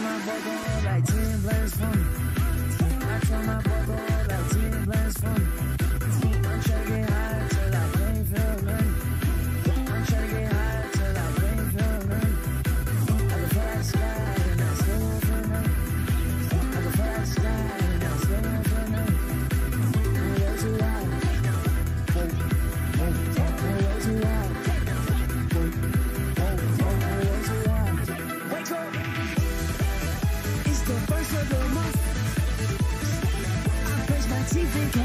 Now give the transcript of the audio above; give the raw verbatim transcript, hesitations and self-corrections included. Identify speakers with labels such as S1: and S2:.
S1: my boy go like ten blends for me. I tell my boy go like ten blends for me. I'm trying to get high till I can't feel nothing. I'm trying to get high till I can't feel nothing. I can fly the sky and I still won't feel nothing. I can fly the sky and I still won't feel nothing. I'm way too high. I'm way too high. Wake up! It's the first of the month. I brush my teeth and